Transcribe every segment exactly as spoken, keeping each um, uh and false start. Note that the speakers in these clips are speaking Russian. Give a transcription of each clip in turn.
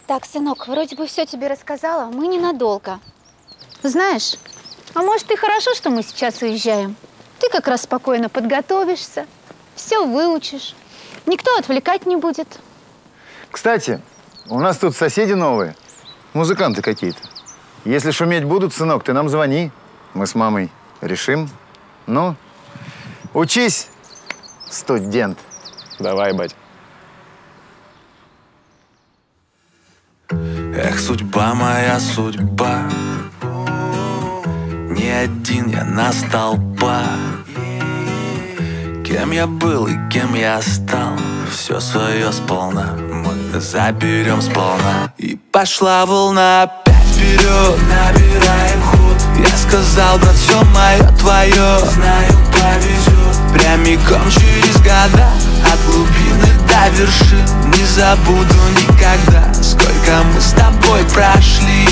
Так, сынок, вроде бы все тебе рассказала, мы ненадолго. Знаешь, а может и хорошо, что мы сейчас уезжаем. Ты как раз спокойно подготовишься, все выучишь, никто отвлекать не будет. Кстати, у нас тут соседи новые, музыканты какие-то. Если шуметь будут, сынок, ты нам звони, мы с мамой решим. Ну, учись, студент. Давай, бать. Эх, судьба моя, судьба, не один я на столба. Кем я был и кем я стал, все свое сполна мы заберем сполна. И пошла волна опять вперед, набираем ход. Я сказал, брат, все мое твое, знаю, повезет. Прямиком через года, от глубины до вершин. Не забуду никогда, сколько мы с тобой прошли.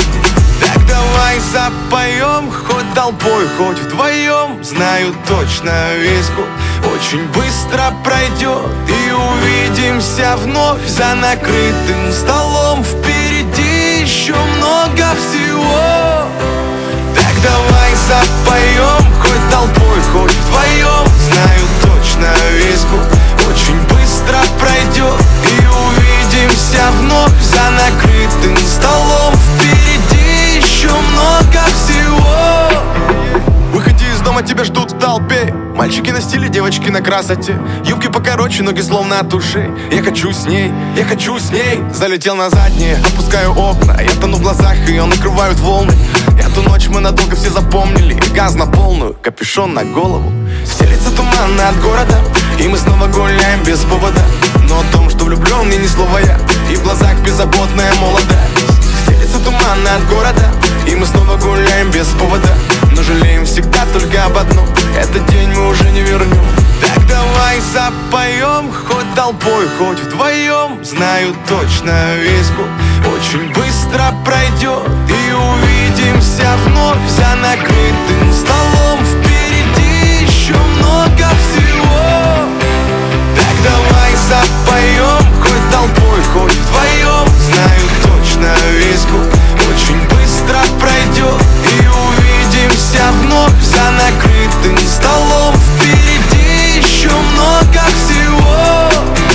Так давай запоем, хоть толпой, хоть вдвоем. Знаю точно, весь год очень быстро пройдет, и увидимся вновь за накрытым столом. Впереди еще много всего. Так давай запоем, хоть толпой, хоть вдвоем. Знаю точно, весь год очень быстро пройдет, и увидимся вновь за накрытым столом. Впереди еще много всего. Выходи из дома, тебя ждут в толпе. Мальчики на стиле, девочки на красоте. Юбки покороче, ноги словно от ушей. Я хочу с ней, я хочу с ней. Залетел на задние, опускаю окна. Я тону в глазах, ее накрывают волны. Эту ночь мы надолго все запомнили. Газ на полную, капюшон на голову. Стелится туман над городом, и мы снова гуляем без повода. Но о том, что влюблен, мне ни слова я. И в глазах беззаботная молодость. Стелится туман над городом, и мы снова гуляем без повода. Но жалеем всегда только об одном: этот день мы уже не вернем. Так давай запоем, хоть толпой, хоть вдвоем. Знаю точно, весь год очень быстро пройдет, и увидимся вновь за накрытым столом. Впереди еще много всего. Так давай запоем, хоть толпой, хоть вдвоем. Знаю точно, весь год очень быстро пройдет, и увидимся вновь за накрытым столом. Впереди еще много всего.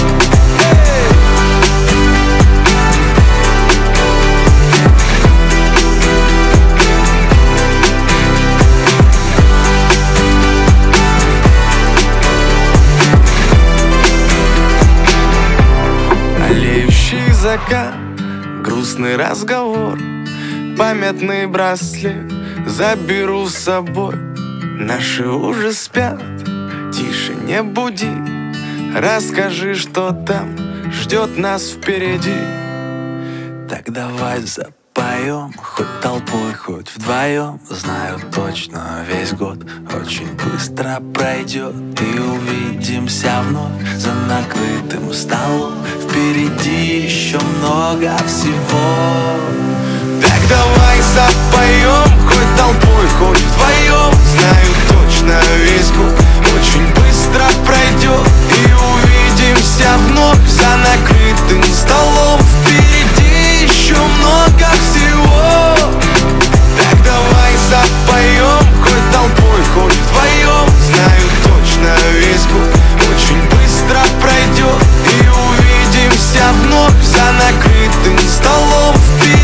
Олеющий закат, грустный разговор, памятный браслет заберу с собой. Наши уже спят, тише, не буди. Расскажи, что там ждет нас впереди. Так давай запоем, хоть толпой, хоть вдвоем. Знаю точно, весь год очень быстро пройдет, и увидимся вновь за накрытым столом. Впереди еще много всего. Так давай запоем, хоть толпой, хоть вдвоем. Знаю точно, весь год очень быстро пройдет, и увидимся вновь за накрытым столом. Впереди еще много всего. Так давай запоем, хоть толпой, хоть вдвоем. Знаю точно, весь год очень быстро пройдет, и увидимся вновь за накрытым столом. Впереди